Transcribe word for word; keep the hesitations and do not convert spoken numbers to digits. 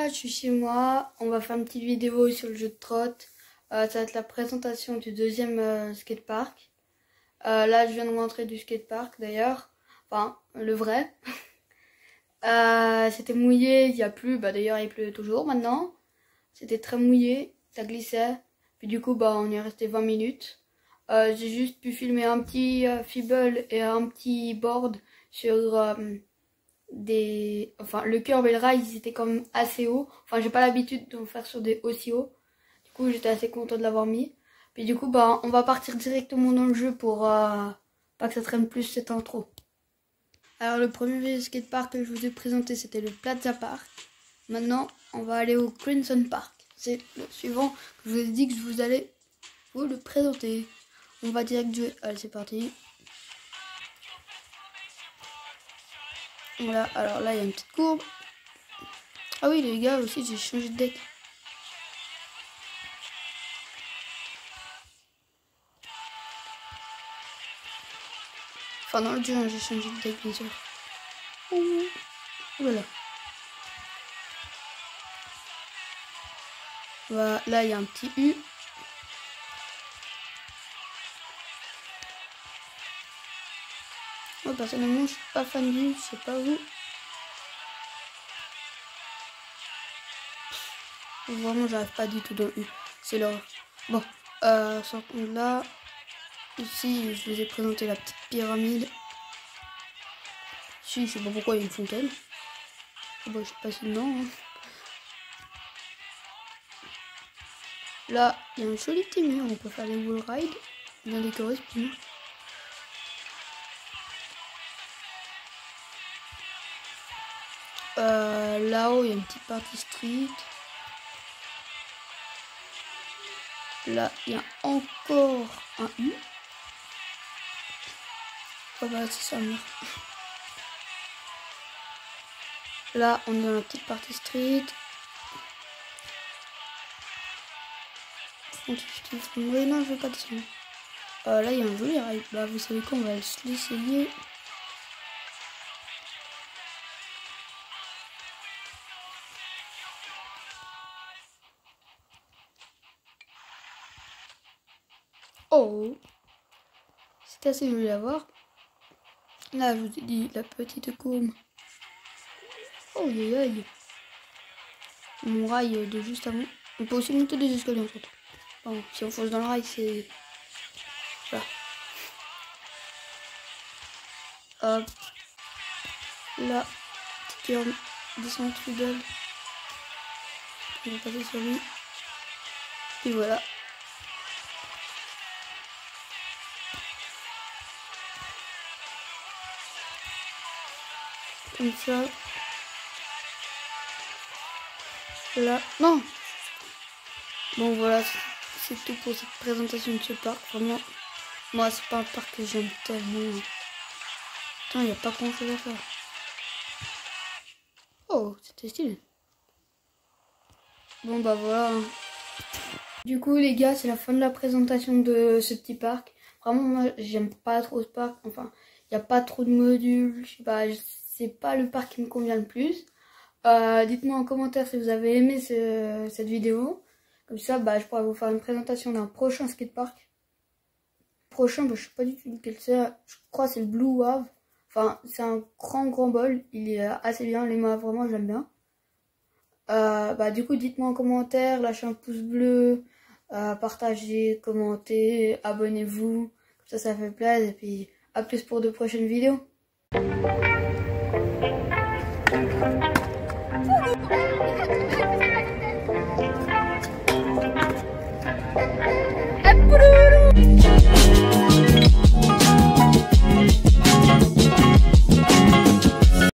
là, je suis chez moi. On va faire une petite vidéo sur le jeu de trotte. Euh, ça va être la présentation du deuxième euh, skatepark. Euh, là, je viens de rentrer du skatepark d'ailleurs. Enfin, le vrai. euh, C'était mouillé, il n'y a plus. Bah, d'ailleurs, il pleut toujours maintenant. C'était très mouillé, ça glissait. Puis du coup, bah, on y est resté vingt minutes. Euh, J'ai juste pu filmer un petit euh, feeble et un petit board sur... Euh, des enfin le curb et le rail, ils étaient quand même assez hauts. Enfin, j'ai pas l'habitude de faire sur des aussi hauts, du coup j'étais assez content de l'avoir mis. Puis du coup bah on va partir directement dans le jeu pour euh, pas que ça traîne plus cette intro. Alors le premier skatepark que je vous ai présenté, c'était le Plaza Park. Maintenant on va aller au Crimson Park, c'est le suivant que je vous ai dit que je vous allais vous le présenter. On va direct jouer. Allez, c'est parti. Voilà, alors là il y a une petite courbe. Ah oui les gars, aussi j'ai changé de deck. Enfin dans le jeu hein, j'ai changé de deck bien sûr. Ouh, voilà. Voilà, là il y a un petit U. Moi personnellement je suis pas fan du U, je sais pas vous. Vraiment j'arrive pas du tout dans le U, c'est l'horreur. Bon, euh, sortons de là. Ici je vous ai présenté la petite pyramide. Si, je sais pas pourquoi il y a une fontaine. Bon, je sais pas si non. Hein. Là, il y a un joli petit mur, on peut faire des wall rides. Bien décoré ce petit mur. Euh, Là-haut, il y a une petite partie street. Là, il y a encore un U. Oh bah, c'est ça, mur. Là, on est dans la petite partie street. Oui, non, je veux pas descendre. Euh, là, il y a un joli ride. Bah, vous savez quoi, on va l'essayer. Oh, c'est assez joli à voir. Là, je vous ai dit la petite courbe. Oh, aïe aïe. Mon rail de juste avant. On peut aussi monter des escaliers en fait. Bon, si on fonce dans le rail, c'est... Voilà. Hop. Là, petit curve, descente fidèle. On va passer sur lui. Et voilà. Comme ça. Là. Non. Bon voilà, c'est tout pour cette présentation de ce parc. Vraiment, moi c'est pas un parc que j'aime tellement. Putain, il n'y a pas grand chose à faire. Oh, c'était stylé. Bon bah voilà. Du coup les gars, c'est la fin de la présentation de ce petit parc. Vraiment moi j'aime pas trop ce parc. Enfin, il n'y a pas trop de modules. Je sais pas, c'est pas le parc qui me convient le plus. Euh, Dites-moi en commentaire si vous avez aimé ce, cette vidéo. Comme ça, bah, je pourrais vous faire une présentation d'un prochain skatepark. Prochain, bah, je sais pas du tout lequel c'est. Je crois que c'est le Blue Wave. Enfin, c'est un grand grand bol. Il est assez bien. Les mains, vraiment, j'aime bien. Euh, bah, du coup, dites-moi en commentaire. Lâchez un pouce bleu. Euh, partagez, commentez, abonnez-vous. Comme ça, ça fait plaisir. Et puis, à plus pour de prochaines vidéos. Thank you.